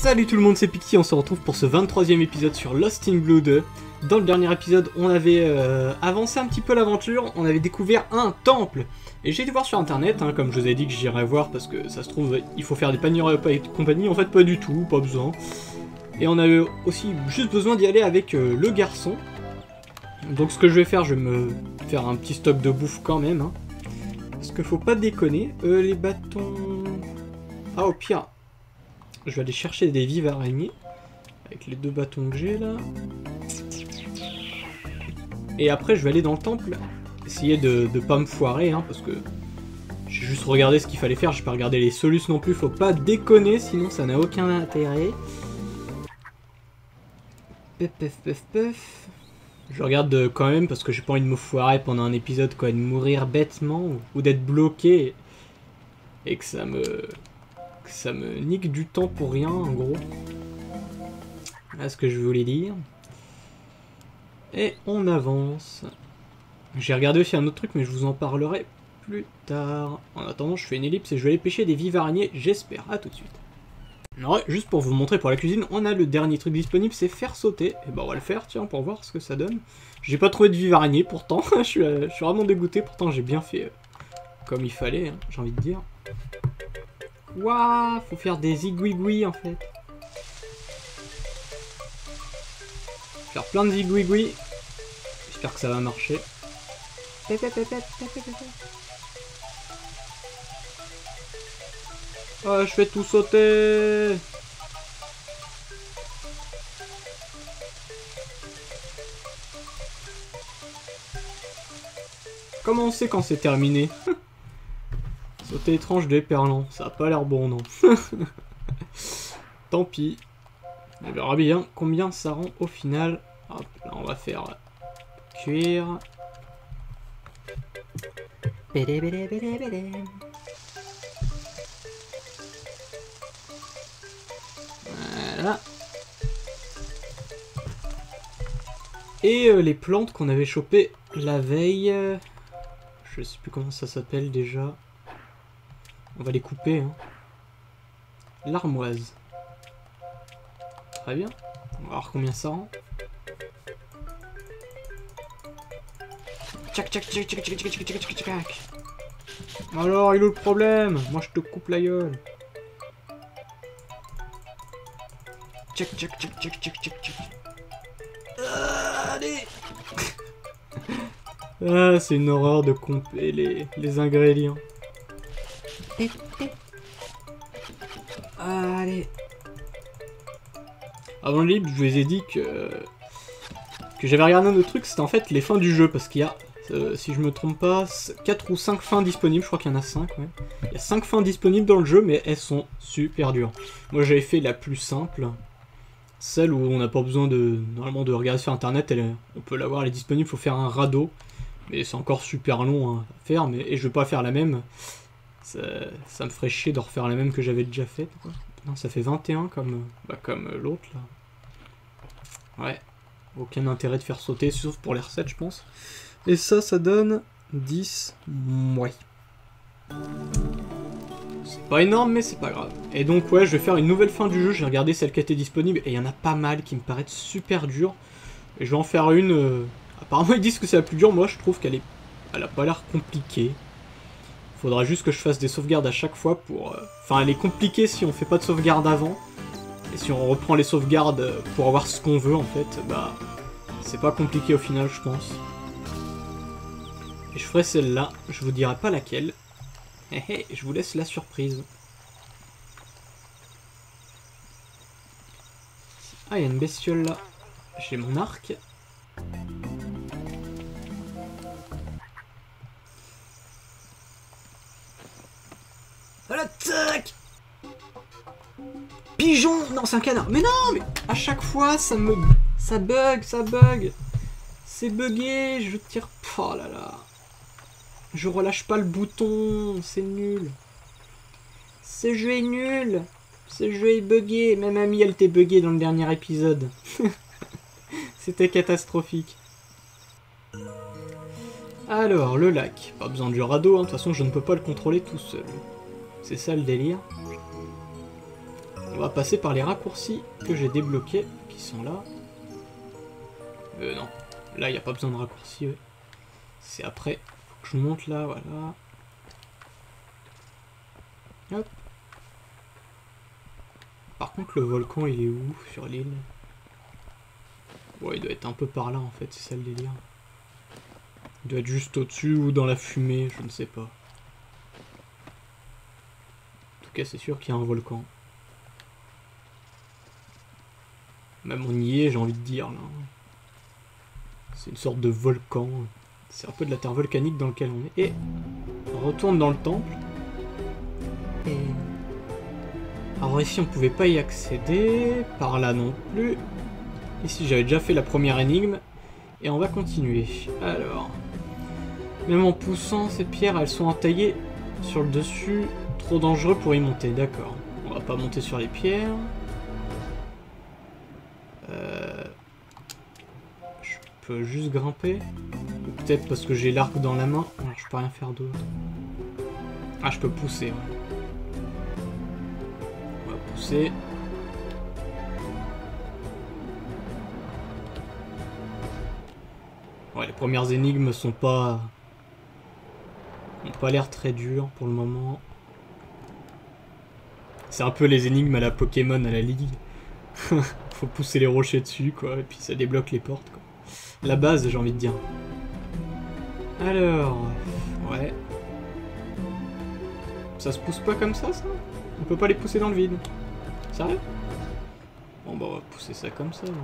Salut tout le monde, c'est Picty, on se retrouve pour ce 23e épisode sur Lost in Blue 2. Dans le dernier épisode, on avait avancé un petit peu l'aventure, on avait découvert un temple. Et j'ai été voir sur internet, hein, comme je vous ai dit que j'irais voir parce que ça se trouve, il faut faire des paniers et compagnie. En fait, pas du tout, pas besoin. Et on a aussi juste besoin d'y aller avec le garçon. Donc ce que je vais faire, je vais me faire un petit stock de bouffe quand même. Hein, parce qu'il faut pas déconner. Les bâtons... Ah, au pire... Je vais aller chercher des vives araignées avec les 2 bâtons que j'ai là. Et après je vais aller dans le temple essayer de pas me foirer hein, parce que j'ai juste regardé ce qu'il fallait faire, j'ai pas regardé les solus non plus, faut pas déconner sinon ça n'a aucun intérêt. Pef. Je regarde quand même parce que j'ai pas envie de me foirer pendant un épisode quoi, de mourir bêtement ou d'être bloqué et que ça me nique du temps pour rien, en gros. Voilà ce que je voulais dire. Et on avance. J'ai regardé aussi un autre truc, mais je vous en parlerai plus tard. En attendant, je fais une ellipse et je vais aller pêcher des vives araignées, j'espère. À tout de suite. Ouais, juste pour vous montrer pour la cuisine, on a le dernier truc disponible, c'est faire sauter. Et ben on va le faire, tiens, pour voir ce que ça donne. J'ai pas trouvé de vives araignées, pourtant. je suis vraiment dégoûté, pourtant j'ai bien fait comme il fallait, hein, j'ai envie de dire. Waouh, faut faire des zigouigouis en fait. Faire plein de zigouigouis. J'espère que ça va marcher. Oh, je fais tout sauter. Comment on sait quand c'est terminé? Sauter étrange de l'éperlan, ça a pas l'air bon non. Tant pis. On verra bien combien ça rend au final. Hop, là on va faire cuire. Voilà. Et les plantes qu'on avait chopées la veille. Je sais plus comment ça s'appelle déjà. On va les couper. Hein. L'armoise. Très bien. On va voir combien ça rend. Tchac. Alors, il est où le problème? Moi, je te coupe la gueule. Tchac. Allez. Ah, c'est une horreur de compter les ingrédients. Allez. Avant le livre, je vous ai dit que j'avais regardé un autre truc, c'était en fait les fins du jeu, parce qu'il y a, si je me trompe pas, 4 ou 5 fins disponibles, je crois qu'il y en a 5, ouais. Il y a 5 fins disponibles dans le jeu, mais elles sont super dures. Moi j'avais fait la plus simple, celle où on n'a pas besoin normalement de regarder sur internet, on peut l'avoir, elle est disponible, il faut faire un radeau, mais c'est encore super long hein, à faire, et je vais pas faire la même, ça me ferait chier de refaire la même que j'avais déjà faite, quoi. Non, ça fait 21 comme l'autre là. Ouais. Aucun intérêt de faire sauter, sauf pour les recettes, je pense. Et ça donne 10. Ouais. C'est pas énorme, mais c'est pas grave. Et donc, ouais, je vais faire une nouvelle fin du jeu. J'ai regardé celle qui était disponible, et il y en a pas mal qui me paraissent super dures. Et je vais en faire une... Apparemment, ils disent que c'est la plus dure. Moi, je trouve qu'elle a pas l'air compliquée. Faudra juste que je fasse des sauvegardes à chaque fois pour... Enfin, elle est compliquée si on fait pas de sauvegarde avant. Et si on reprend les sauvegardes pour avoir ce qu'on veut, en fait, bah... C'est pas compliqué au final, je pense. Et je ferai celle-là. Je vous dirai pas laquelle. Je vous laisse la surprise. Ah, il y a une bestiole là. J'ai mon arc. Voilà, tac! Pigeon! Non, c'est un canard. Mais non, mais à chaque fois, ça bug. C'est bugué, je tire... Oh là là. Je relâche pas le bouton, c'est nul. Ce jeu est nul. Ce jeu est bugué. Même Amy, elle était buggée dans le dernier épisode. C'était catastrophique. Alors, le lac. Pas besoin du radeau, hein. De toute façon, je ne peux pas le contrôler tout seul. C'est ça le délire. On va passer par les raccourcis que j'ai débloqués, qui sont là. Non. Là, il n'y a pas besoin de raccourcis. Ouais. C'est après. Faut que je monte là, voilà. Hop. Par contre, le volcan, il est où sur l'île? Ouais, il doit être un peu par là, en fait. C'est ça le délire. Il doit être juste au-dessus ou dans la fumée, je ne sais pas. En tout cas, c'est sûr qu'il y a un volcan. Même on y est, j'ai envie de dire, là. C'est une sorte de volcan. C'est un peu de la terre volcanique dans lequel on est. Et on retourne dans le temple. Et... alors ici, on pouvait pas y accéder. Par là non plus. Ici, j'avais déjà fait la première énigme. Et on va continuer. Alors... même en poussant, ces pierres, elles sont entaillées sur le dessus. Trop dangereux pour y monter, d'accord. On va pas monter sur les pierres. Je peux juste grimper. Ou peut-être parce que j'ai l'arc dans la main. Alors, je peux rien faire d'autre. Ah, je peux pousser. Ouais. On va pousser. Ouais, les premières énigmes sont pas... ont pas l'air très dures pour le moment. C'est un peu les énigmes à la Pokémon, à la Ligue. Faut pousser les rochers dessus, quoi, et puis ça débloque les portes, quoi. La base, j'ai envie de dire. Alors... ouais. Ça se pousse pas comme ça? On peut pas les pousser dans le vide. Sérieux? Bon, bah on va pousser ça comme ça,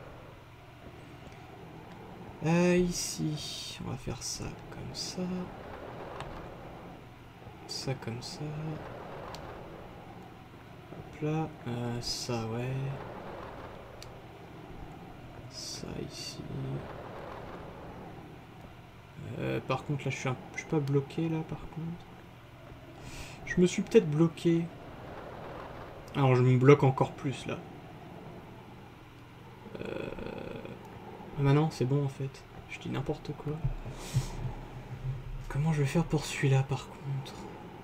là. Ici, on va faire ça comme ça. Ça comme ça. Hop là. Ça, ouais. Ça ici. Par contre, là, je suis pas bloqué, là, par contre. Je me suis peut-être bloqué. Alors, je me bloque encore plus, là. Ah bah non, c'est bon, en fait. Je dis n'importe quoi. Comment je vais faire pour celui-là, par contre?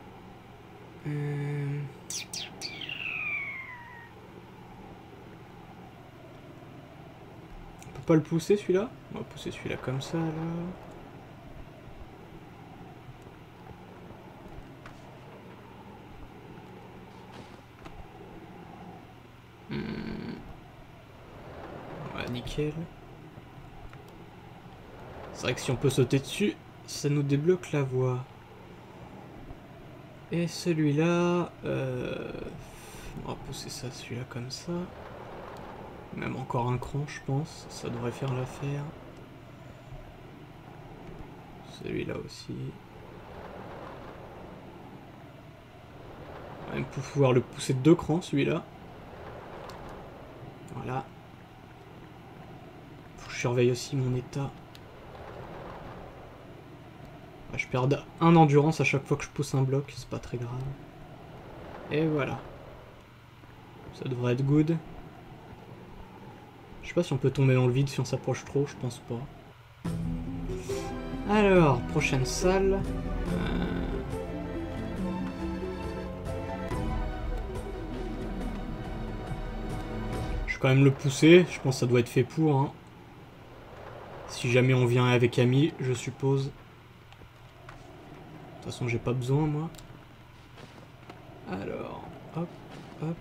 On peut pas le pousser, celui-là? On va pousser celui-là comme ça, là. Ouais, nickel. C'est vrai que si on peut sauter dessus, ça nous débloque la voie. Et celui-là... on va pousser ça, celui-là comme ça. Même encore un cran, je pense. Ça devrait faire l'affaire. Celui-là aussi. On va même pouvoir le pousser de 2 crans, celui-là. Voilà. Faut que je surveille aussi mon état. Je perds 1 endurance à chaque fois que je pousse un bloc, c'est pas très grave. Et voilà. Ça devrait être good. Je sais pas si on peut tomber dans le vide si on s'approche trop, je pense pas. Alors, prochaine salle. Je vais quand même le pousser, je pense que ça doit être fait pour. Hein. Si jamais on vient avec Ami, je suppose. De toute façon, j'ai pas besoin, moi. Alors, hop, hop.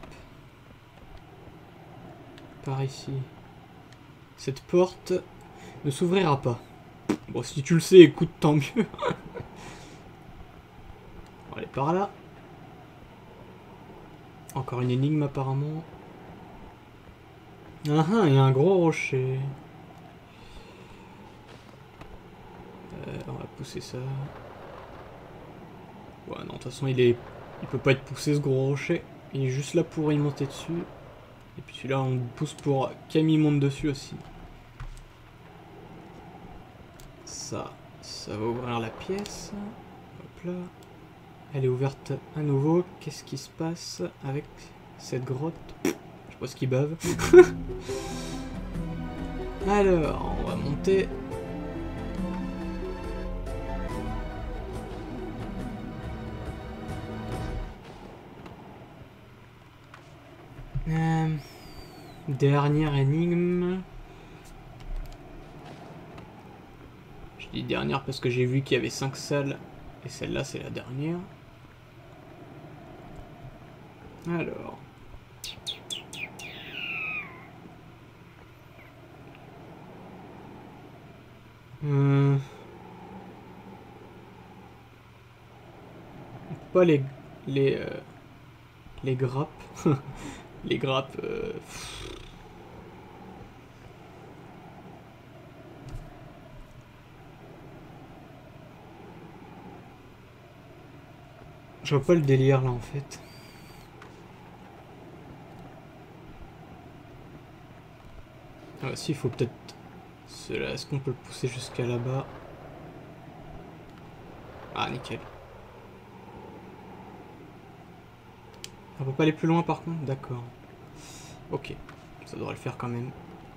Par ici. Cette porte ne s'ouvrira pas. Bon, si tu le sais, écoute, tant mieux. On va aller par là. Encore une énigme, apparemment. Ah ah, il y a un gros rocher. On va pousser ça. Ouais, non, de toute façon, il peut pas être poussé, ce gros rocher. Il est juste là pour y monter dessus. Et puis celui-là, on pousse pour Camille monte dessus aussi. Ça va ouvrir la pièce. Hop là. Elle est ouverte à nouveau. Qu'est-ce qui se passe avec cette grotte? Je sais pas ce qui bave. Alors, on va monter. Dernière énigme. Je dis dernière parce que j'ai vu qu'il y avait 5 salles. Et celle-là, c'est la dernière. Alors. Pas les grappes. Les grappes. Je vois pas le délire là en fait. Ah si, il faut peut-être cela. Est-ce qu'on peut le pousser jusqu'à là-bas? Ah nickel. On peut pas aller plus loin par contre? D'accord. Ok, ça devrait le faire quand même.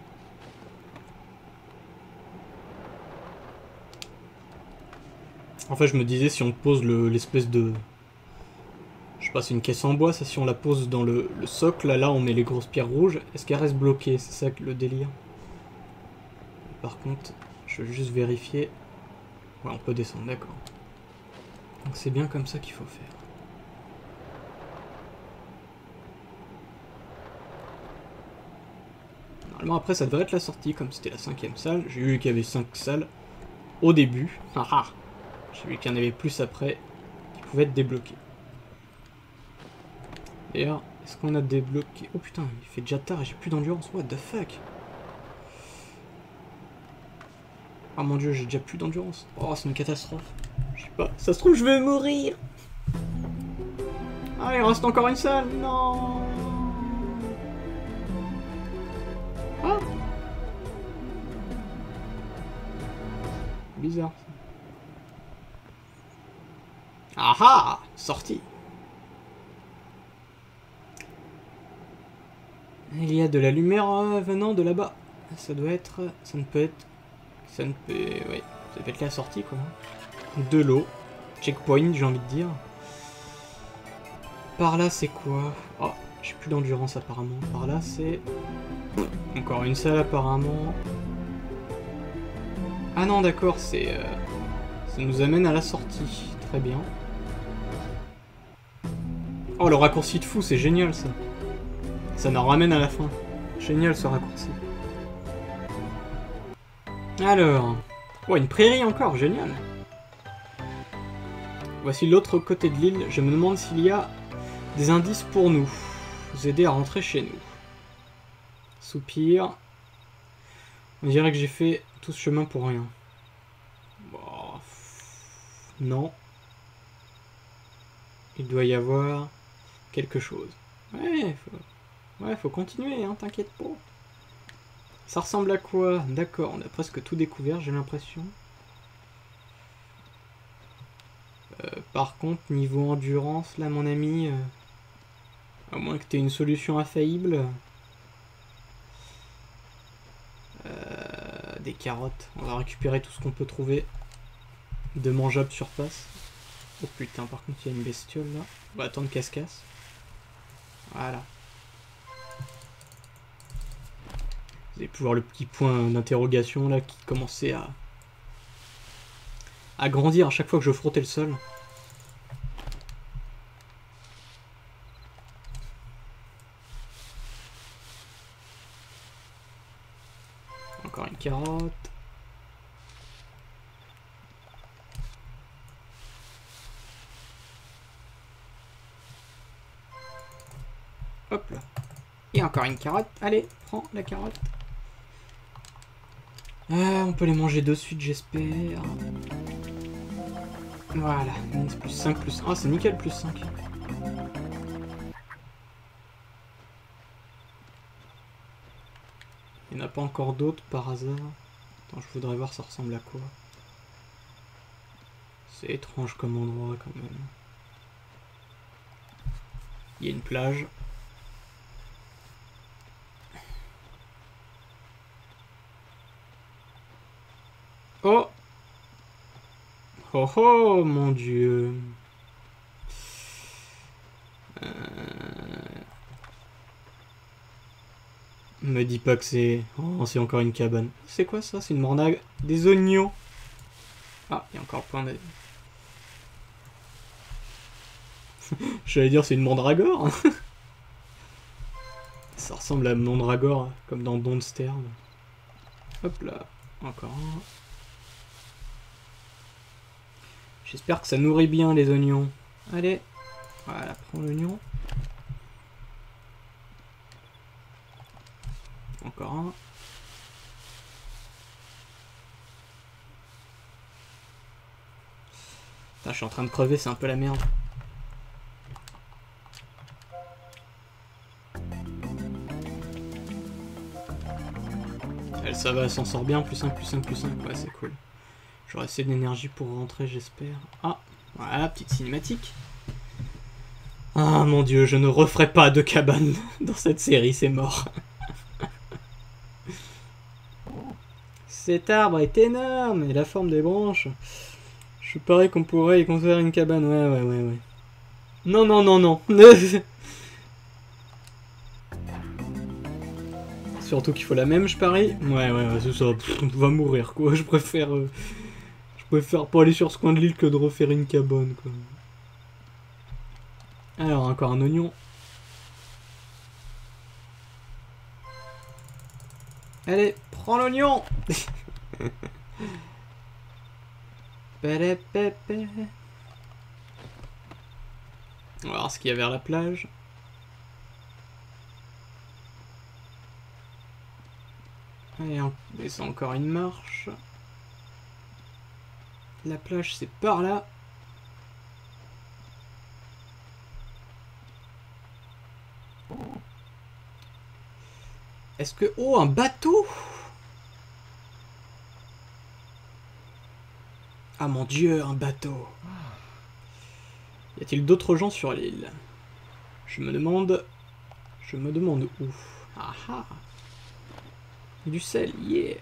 En fait, je me disais si on pose l'espèce de... Je sais pas, c'est une caisse en bois, ça, si on la pose dans le socle, là on met les grosses pierres rouges, est-ce qu'elle reste bloquée? C'est ça le délire. Par contre, je veux juste vérifier. Ouais, on peut descendre, d'accord. Donc c'est bien comme ça qu'il faut faire. Normalement après ça devrait être la sortie, comme c'était la 5ème salle. J'ai vu qu'il y avait 5 salles au début. Ah ah. J'ai vu qu'il y en avait plus après qui pouvaient être débloquées. D'ailleurs, est-ce qu'on a débloqué... Oh putain, il fait déjà tard et j'ai plus d'endurance. What the fuck? Oh mon dieu, j'ai déjà plus d'endurance. Oh, c'est une catastrophe. Je sais pas, ça se trouve je vais mourir. Ah, il reste encore une salle. Non. Ah. Bizarre. Ah ah, sortie. Il y a de la lumière venant de là-bas. Ça doit être... Ça ne peut être... Ça ne peut... Ouais, ça peut être la sortie, quoi. De l'eau. Checkpoint, j'ai envie de dire. Par là, c'est quoi? Oh, j'ai plus d'endurance, apparemment. Par là, c'est... Encore une salle, apparemment. Ah non, d'accord, c'est... Ça nous amène à la sortie. Très bien. Oh, le raccourci de fou, c'est génial, ça. Ça nous ramène à la fin. Génial, ce raccourci. Alors... Oh, une prairie encore, génial. Voici l'autre côté de l'île. Je me demande s'il y a des indices pour nous. Vous aider à rentrer chez nous. Soupir. On dirait que j'ai fait tout ce chemin pour rien. Bon, non. Il doit y avoir quelque chose. Ouais, faut continuer, hein, t'inquiète pas. Ça ressemble à quoi? D'accord, on a presque tout découvert, j'ai l'impression. Par contre, niveau endurance, là, mon ami, à moins que tu aies une solution infaillible. Des carottes. On va récupérer tout ce qu'on peut trouver de mangeable sur place. Oh putain, par contre, il y a une bestiole là. On va attendre qu'elle se casse. Voilà. Vous allez pouvoir le petit point d'interrogation là qui commençait à grandir à chaque fois que je frottais le sol. Encore une carotte. Hop là. Et encore une carotte. Allez, prends la carotte. On peut les manger de suite, j'espère. Voilà. Plus 5, plus... Ah, c'est nickel, plus 5. Il n'y en a pas encore d'autres par hasard. Attends, je voudrais voir ça ressemble à quoi. C'est étrange comme endroit quand même. Il y a une plage. Oh! Oh oh mon dieu! Me dis pas que c'est... Oh, c'est encore une cabane. C'est quoi ça? C'est une mornague. Des oignons. Ah, il y a encore plein de... J'allais dire c'est une mandragore. Ça ressemble à mandragore, comme dans Don't Starve. Hop là, encore un. J'espère que ça nourrit bien les oignons. Allez, voilà, prends l'oignon. Encore un. Putain, je suis en train de crever, c'est un peu la merde. Elle, ça va, elle s'en sort bien. +1, +1, +1. Ouais, c'est cool. J'aurai assez d'énergie pour rentrer, j'espère. Ah, voilà, petite cinématique. Ah mon dieu, je ne referai pas de cabane dans cette série, c'est mort. Cet arbre est énorme, et la forme des branches. Je parie qu'on pourrait y construire une cabane. Ouais. Non, non, non, non. Surtout qu'il faut la même, je parie. Ouais, c'est ça. Pff, on va mourir, quoi. Je préfère pas aller sur ce coin de l'île que de refaire une cabane, quoi. Alors, encore un oignon. Allez, prends l'oignon. On va voir ce qu'il y a vers la plage. Allez, on descend encore une marche. La plage, c'est par là. Est-ce que... Oh, un bateau! Ah mon dieu, un bateau. Y a-t-il d'autres gens sur l'île? Je me demande où. Ah ah! Du sel, yeah!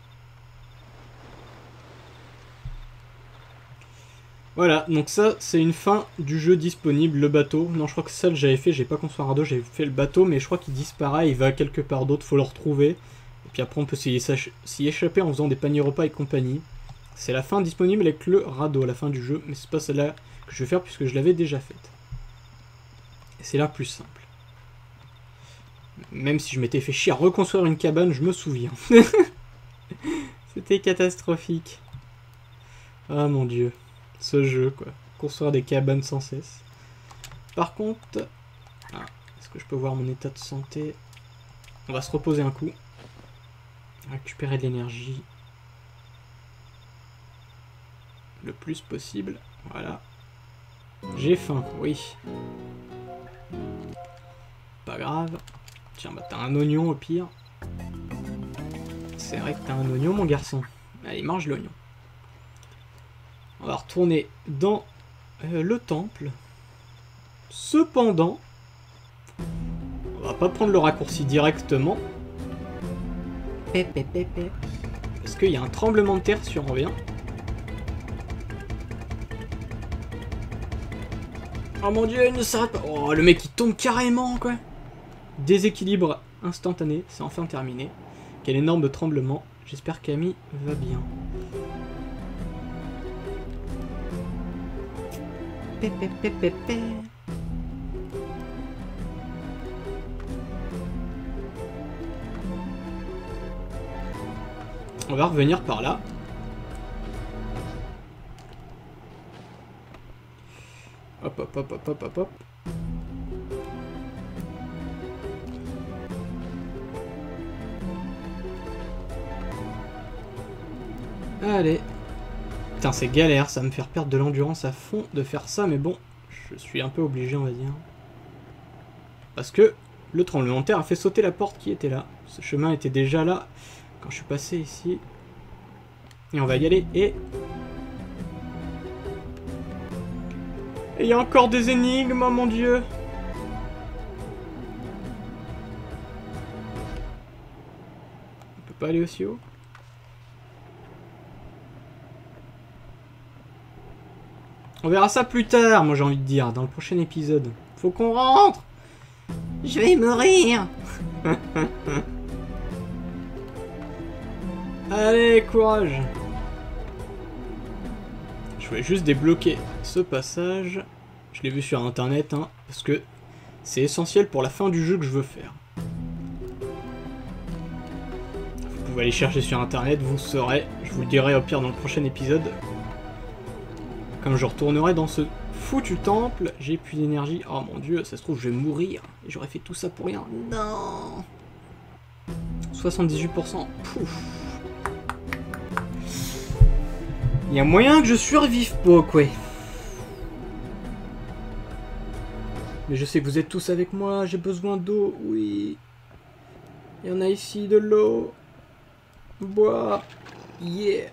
Voilà, donc ça, c'est une fin du jeu disponible, le bateau. Non, je crois que ça, j'avais fait, j'ai pas construit un radeau, j'avais fait le bateau, mais je crois qu'il disparaît, il va quelque part d'autre, faut le retrouver. Et puis après, on peut s'y échapper en faisant des paniers repas et compagnie. C'est la fin disponible avec le radeau à la fin du jeu, mais c'est pas celle-là que je vais faire puisque je l'avais déjà faite. Et c'est la plus simple. Même si je m'étais fait chier à reconstruire une cabane, je me souviens. C'était catastrophique. Ah mon dieu. Ce jeu, quoi. Construire des cabanes sans cesse. Par contre... Ah, est-ce que je peux voir mon état de santé? On va se reposer un coup. Récupérer de l'énergie. Le plus possible. Voilà. J'ai faim, oui. Pas grave. Tiens, bah t'as un oignon au pire. C'est vrai que t'as un oignon, mon garçon. Allez, mange l'oignon. On va retourner dans le temple. Cependant, on va pas prendre le raccourci directement. Parce qu'il y a un tremblement de terre si on revient. Oh mon dieu, il ne s'arrête pas. Oh, le mec il tombe carrément, quoi. Déséquilibre instantané, c'est enfin terminé. Quel énorme tremblement. J'espère qu'Amy va bien. On va revenir par là. Hop, hop, hop, hop, hop, hop, hop. Allez. Putain, c'est galère, ça va me faire perdre de l'endurance à fond de faire ça, mais bon, je suis un peu obligé, on va dire. Parce que le tremblement de terre a fait sauter la porte qui était là. Ce chemin était déjà là quand je suis passé ici. Et on va y aller, et il y a encore des énigmes, oh mon dieu. On peut pas aller aussi haut? On verra ça plus tard, moi j'ai envie de dire, dans le prochain épisode. Faut qu'on rentre. Je vais mourir. Allez, courage. Je voulais juste débloquer ce passage. Je l'ai vu sur internet, hein, parce que c'est essentiel pour la fin du jeu que je veux faire. Vous pouvez aller chercher sur internet, vous saurez. Je vous le dirai au pire dans le prochain épisode. Comme je retournerai dans ce foutu temple, j'ai plus d'énergie. Oh mon dieu, ça se trouve je vais mourir. Et j'aurais fait tout ça pour rien. Non. 78%. Pouf. Il y a moyen que je survive pas, quoi. Mais je sais que vous êtes tous avec moi, j'ai besoin d'eau, oui. Il y en a ici de l'eau. Bois. Yeah.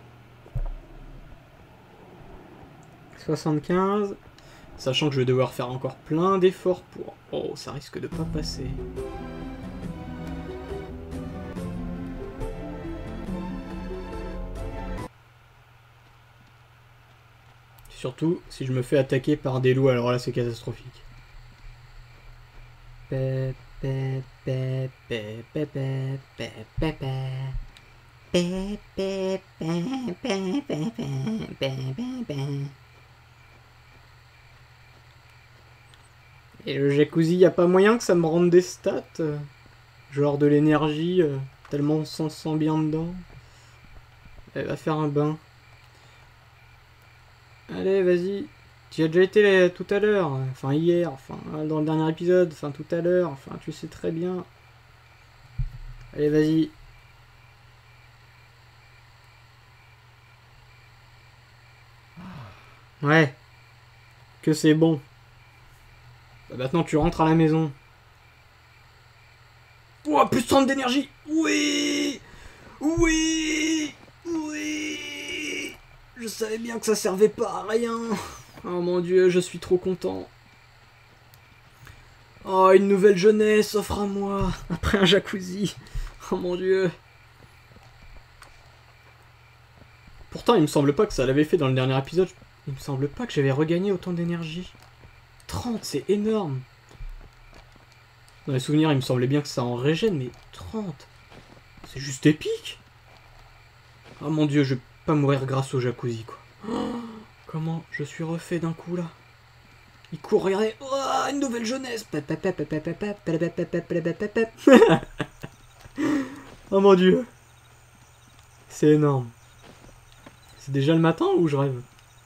75. Sachant que je vais devoir faire encore plein d'efforts pour... Oh, ça risque de pas passer. Surtout si je me fais attaquer par des loups, alors là c'est catastrophique. Et le jacuzzi, y a pas moyen que ça me rende des stats genre de l'énergie, tellement on s'en sent bien dedans. Elle va faire un bain. Allez, vas-y. Tu as déjà été tout à l'heure, enfin hier, enfin dans le dernier épisode, enfin tout à l'heure, enfin tu sais très bien. Allez, vas-y. Ouais. Que c'est bon. Bah, maintenant tu rentres à la maison. Oh, plus 30 d'énergie. Oui. Oui. Oui. Je savais bien que ça servait pas à rien. Oh mon dieu, je suis trop content. Oh, une nouvelle jeunesse s'offre à moi. Après un jacuzzi. Oh mon dieu. Pourtant, il me semble pas que ça l'avait fait dans le dernier épisode. Il me semble pas que j'avais regagné autant d'énergie. 30, c'est énorme. Dans les souvenirs, il me semblait bien que ça en régène, mais 30. C'est juste épique. Oh mon dieu, je vais pas mourir grâce au jacuzzi, quoi. Oh, comment je suis refait d'un coup, là. Il court, regardez. Oh, une nouvelle jeunesse. Oh mon dieu. C'est énorme. C'est déjà le matin ou je rêve?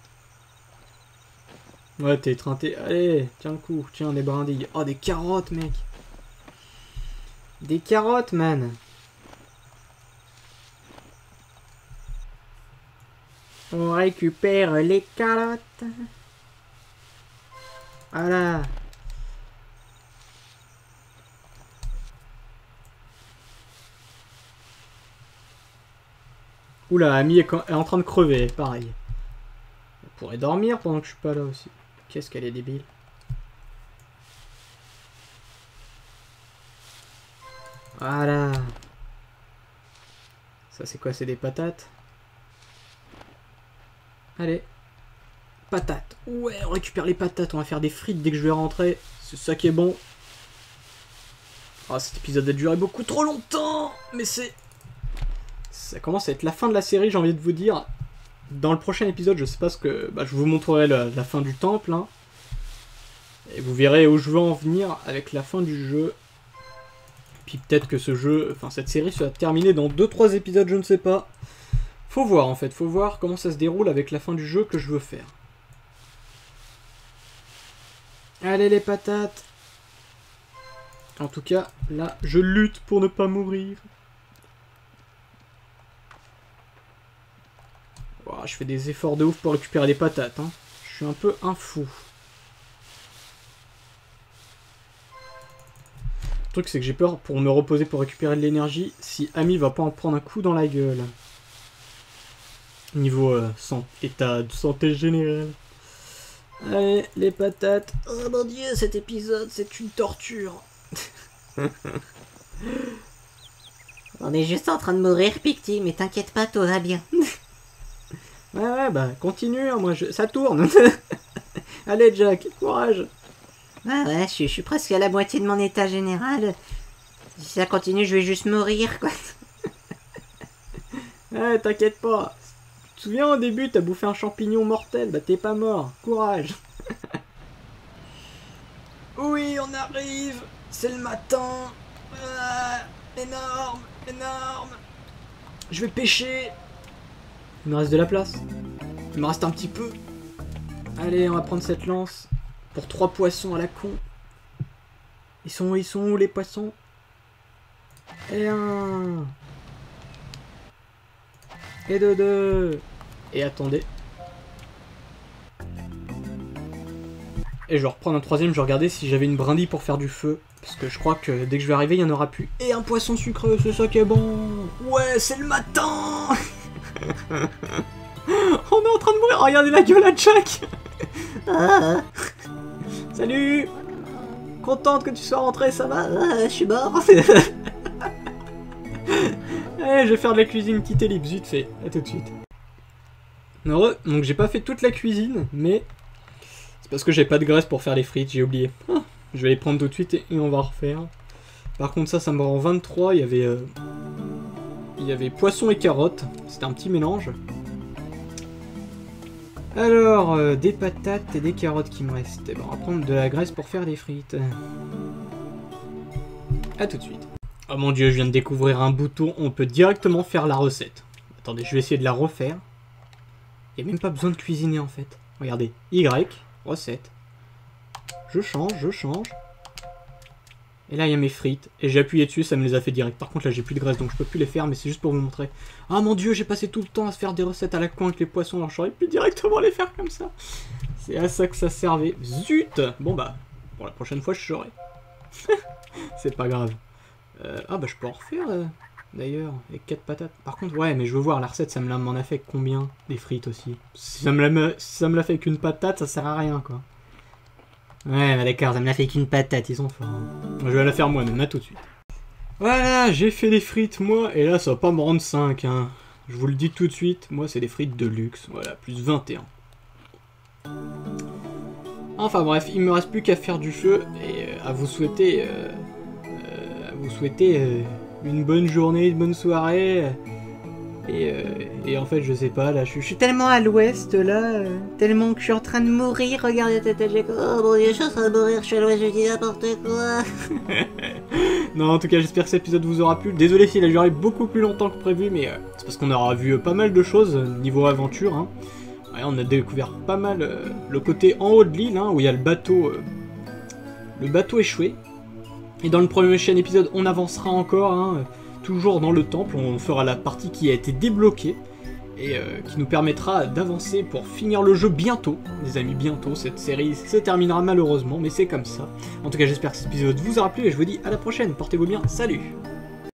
Ouais, t'es treinté. Allez, tiens le coup. Tiens, des brindilles. Oh, des carottes, mec. Des carottes, man. On récupère les carottes. Voilà. Oula, Amy est en train de crever, pareil. On pourrait dormir pendant que je suis pas là aussi. Qu'est-ce qu'elle est débile. Voilà. Ça c'est quoi? C'est des patates? Allez. Patates. Ouais, on récupère les patates. On va faire des frites dès que je vais rentrer. C'est ça qui est bon. Oh, cet épisode a duré beaucoup trop longtemps. Mais c'est... Ça commence à être la fin de la série, j'ai envie de vous dire. Dans le prochain épisode, je sais pas ce que... Bah, je vous montrerai la fin du temple. Hein. Et vous verrez où je veux en venir avec la fin du jeu. Puis peut-être que ce jeu... Enfin, cette série sera terminée dans 2-3 épisodes, je ne sais pas. Faut voir, en fait. Faut voir comment ça se déroule avec la fin du jeu que je veux faire. Allez, les patates. En tout cas, là, je lutte pour ne pas mourir. Oh, je fais des efforts de ouf pour récupérer des patates. Hein. Je suis un peu un fou. Le truc, c'est que j'ai peur pour me reposer pour récupérer de l'énergie si Amy va pas en prendre un coup dans la gueule. Niveau état de santé générale. Allez, les patates. Oh mon dieu, cet épisode, c'est une torture. On est juste en train de mourir, Picty, mais t'inquiète pas, tout va bien. Ouais, bah, continue, hein, ça tourne. Allez, Jack, courage. Ouais, je suis presque à la moitié de mon état général. Si ça continue, je vais juste mourir, quoi. Eh, t'inquiète pas. Tu te souviens au début, t'as bouffé un champignon mortel, bah t'es pas mort. Courage. Oui, on arrive. C'est le matin. Ah, énorme, énorme. Je vais pêcher. Il me reste de la place. Il me reste un petit peu. Allez, on va prendre cette lance. Pour 3 poissons à la con. Ils sont où les poissons? Et 1. Et 2. Et attendez. Et je vais reprendre un 3ème, je vais regarder si j'avais une brindille pour faire du feu. Parce que je crois que dès que je vais arriver, il n'y en aura plus. Et un poisson sucreux, c'est ça qui est bon. Ouais, c'est le matin. On est en train de mourir. Regardez la gueule à Jack. Salut. Contente que tu sois rentré, ça va? Je suis mort. Allez, je vais faire de la cuisine petite ellipse, vite fait. À tout de suite. Heureux, donc j'ai pas fait toute la cuisine, mais c'est parce que j'ai pas de graisse pour faire les frites, j'ai oublié. Ah, je vais les prendre tout de suite et on va refaire. Par contre ça me rend 23, il y avait poisson et carottes, c'était un petit mélange. Alors, des patates et des carottes qui me restent. Et ben, on va prendre de la graisse pour faire des frites. A tout de suite. Oh mon dieu, je viens de découvrir un bouton, on peut directement faire la recette. Attendez, je vais essayer de la refaire. Il n'y a même pas besoin de cuisiner en fait. Regardez, Y, recette. Je change. Et là, il y a mes frites. Et j'ai appuyé dessus, ça me les a fait direct. Par contre, là, j'ai plus de graisse, donc je peux plus les faire, mais c'est juste pour vous montrer. Ah mon dieu, j'ai passé tout le temps à se faire des recettes à la con avec les poissons, alors j'aurais pu directement les faire comme ça. C'est à ça que ça servait. Zut! Bon bah, pour la prochaine fois, je saurai. C'est pas grave. Ah bah, je peux en refaire, d'ailleurs, avec 4 patates. Par contre, ouais, mais je veux voir, la recette, ça m'en a fait combien? Des frites aussi. Si ça me l'a fait avec une patate, ça sert à rien, quoi. Ouais, bah d'accord, ça me l'a fait qu'une patate, ils sont forts. Hein. Je vais la faire moi-même, là tout de suite. Voilà, j'ai fait des frites, moi, et là, ça va pas me rendre 5, hein. Je vous le dis tout de suite, moi, c'est des frites de luxe, voilà, plus 21. Enfin bref, il me reste plus qu'à faire du feu, et à vous souhaiter... une bonne journée, une bonne soirée... Et en fait, je sais pas, là, je suis tellement à l'ouest, là, tellement que je suis en train de mourir, regardez Tata Jack. Oh mon dieu, je suis en train de mourir, je suis à l'ouest, je dis n'importe quoi. Non, en tout cas, j'espère que cet épisode vous aura plu. Désolé s'il a duré beaucoup plus longtemps que prévu, mais c'est parce qu'on aura vu pas mal de choses niveau aventure. Hein. Ouais, on a découvert pas mal le côté en haut de l'île, hein, où il y a le bateau échoué. Et dans le prochain épisode, on avancera encore, hein, toujours dans le temple, on fera la partie qui a été débloquée et qui nous permettra d'avancer pour finir le jeu bientôt. Les amis, bientôt, cette série se terminera malheureusement, mais c'est comme ça. En tout cas, j'espère que cet épisode vous aura plu et je vous dis à la prochaine, portez-vous bien, salut!